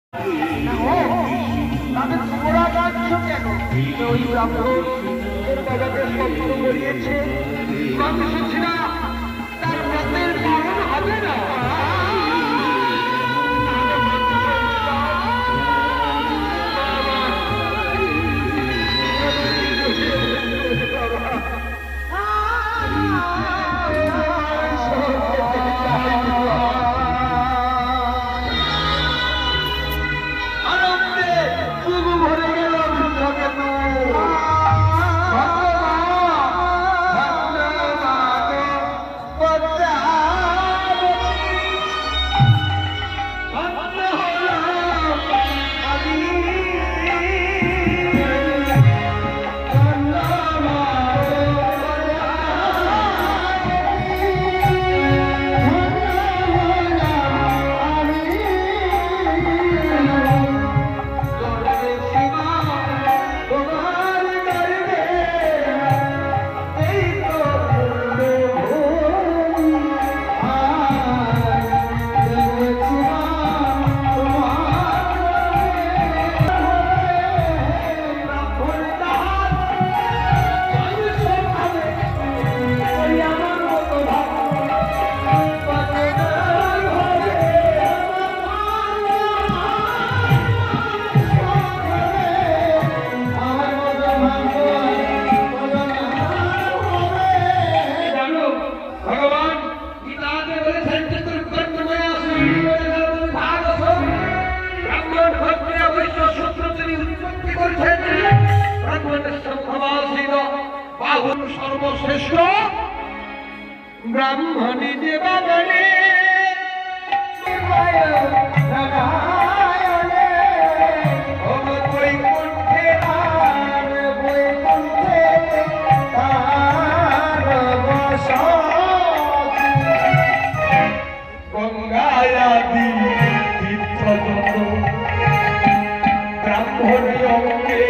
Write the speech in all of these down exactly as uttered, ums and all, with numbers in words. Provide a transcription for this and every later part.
তাদের তোমরা যাচ্ছ কেন? ওই ব্রাহ্মণ বাবাকে স্বপ্ন করিয়েছে মানুষ ছিলা তার ব্রতের পালন হবে না। সর্বশ্রেষ্ঠ ব্রাহ্মণী দেবাগণে গঙ্গায়াদি ব্রাহ্মণী অঙ্গে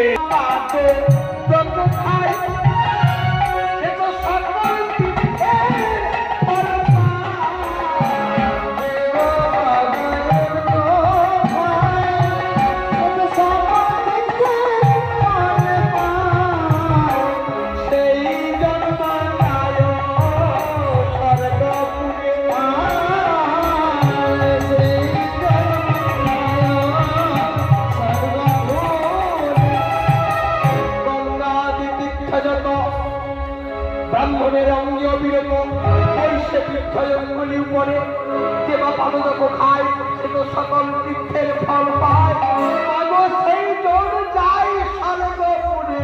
ব্রাহ্মণের অঙ্গে অবিরত বৈশ্বে তীর্থঙ্গলি উপরে যে বা পাদক খায় সে তো সকল তীর্থের ফল পায় সেই জন যায় স্বর্গপুরে।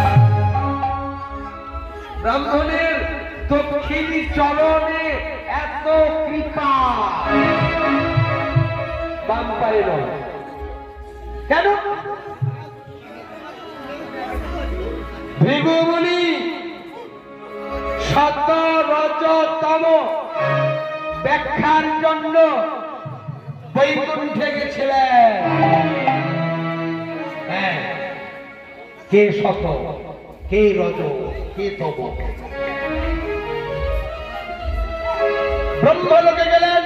ব্রাহ্মণের দক্ষিণী চরণে এত কৃপা বাম পায়ে নয় কেন? ভৃগু বলি সত রজতম ব্যাখ্যার জন্য বৈকুণ্ঠে গেছিলেন। হ্যাঁ, কে শত, কে রজ, কে তম। ব্রহ্মলোকে গেলেন,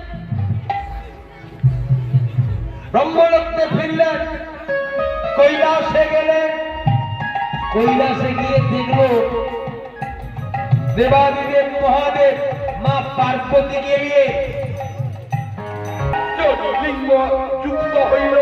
ব্রহ্মলোকে ফিরলেন, কৈলাসে গেলেন, কৈলাসে গিয়ে দেখলো দেবাদিদেব মহাদেব মা পার্বতীকে নিয়ে লিঙ্গ যুক্ত হইল।